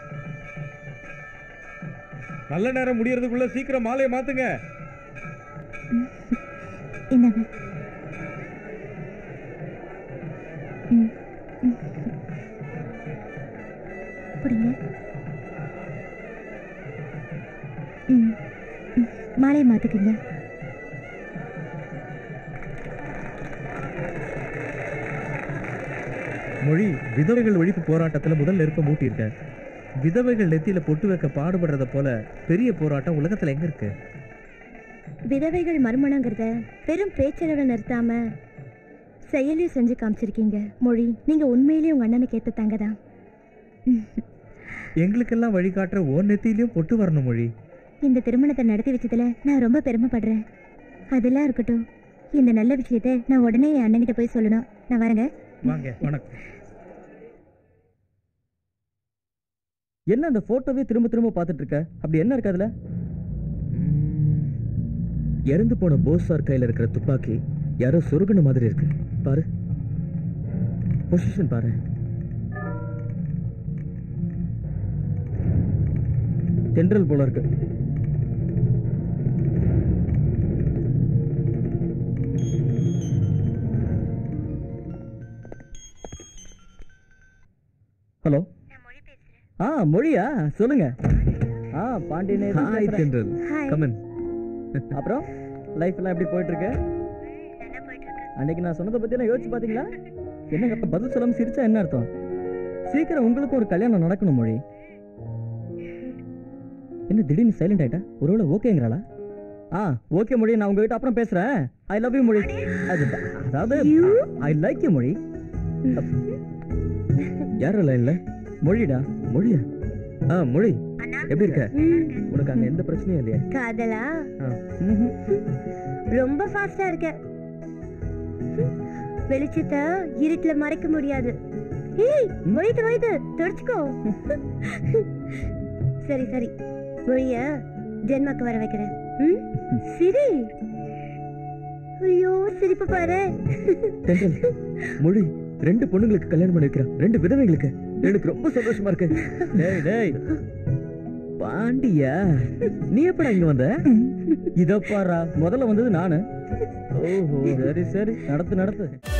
நல்ல நேரம் முடியறதுக்குள்ள சீக்கிரம் மாலையை மாத்துங்க. மாலையை மாத்துக்குங்க. மொழி, விதவைகள் ஒழிப்பு போராட்டத்துல முதல் நெருப்ப மூட்டியிருக்க. விதவைகள் நெத்தியில பொட்டு வைக்க பாடுபடுறத போல பெரிய போராட்டம் உலகத்துல எங்க இருக்கு? விதவைகள் மறுமணங்கிறத வெறும் பேச்சளவில் நிறுத்தாம செயலையும் செஞ்சு காமிச்சிருக்கீங்க மொழி. நீங்க உண்மையிலேயே உங்க அண்ணனுக்கு ஏத்த தங்கதான். எங்களுக்கெல்லாம் வழிகாட்டுற ஓ நெத்தியிலையும் பொட்டு வரணும் மொழி. இந்த திருமணத்தை நடத்தி வச்சதுல நான் ரொம்ப பெருமைப்படுறேன். அதெல்லாம் இருக்கட்டும், இந்த நல்ல விஷயத்தை நான் உடனே என் அண்ணன்கிட்ட போய் சொல்லணும். நான் வரேங்க. வாங்க. வணக்கம். என்ன அந்த போட்டோவே திரும்ப திரும்ப பார்த்துட்டு இருக்க? அப்படி என்ன இருக்கு அதுல? இறந்து போன போஸ் சார் கையில இருக்கிற துப்பாக்கி யாரோ சொருகுன மாதிரி இருக்கு. பாரு, பொசிஷன் பாரு. தென்றல் போல இருக்கு. ஹலோ. மொழியா? சொல்லுங்க. பாண்டியனே. ஹாய் தென்றல். Come in. அப்புறம் லைஃப் எல்லாம் எப்படி போயிட்டு இருக்கு? அன்னைக்கு நான் சொன்னதை பத்தி எல்லாம் யோசிச்சு பாத்தீங்களா? என்ன பதில் சொல்லாம சிரிச்சா என்ன அர்த்தம்? சீக்கிரம் உங்களுக்கும் ஒரு கல்யாணம் நடக்கணும் மொழி. என்ன திடீர்னு சைலண்ட் ஆயிட்டா? ஒருவேளை ஓகேங்கிறாளா? ஓகே மொழி, நான் உங்ககிட்ட அப்புறம் பேசுறேன். ஐ லவ் யூ மொழி. அதாவது ஐ லைக் யூ மொழி. யாரும் இல்ல மொழிடா. மொழியா? மொழி, எப்படி இருக்க? உனக்கு அங்க எந்த பிரச்சனையும் இல்லையா? காதலா? ரொம்ப ஃபாஸ்டா இருக்க. வெளிச்சத்தை இருட்டுல மறைக்க முடியாது. ஏய், வயித்து தொடச்சுக்கோ. சரி சரி, மொழிய ஜென்மாக்கு வர வைக்கிறேன். சரி. ஐயோ, சிரிப்பு பாரு. மொழி, 2 பொண்ணுங்களுக்கு கல்யாணம் பண்ணி வைக்கிறேன். 2 விதவைகளுக்கு. எனக்கு ரொம்ப சந்தோஷமா இருக்கு. டேய் பாண்டியா, நீ எப்படா இங்க வந்த? இத பாரா, முதல்ல வந்தது நானு. ஓஹோ, சரி சரி, நடத்து.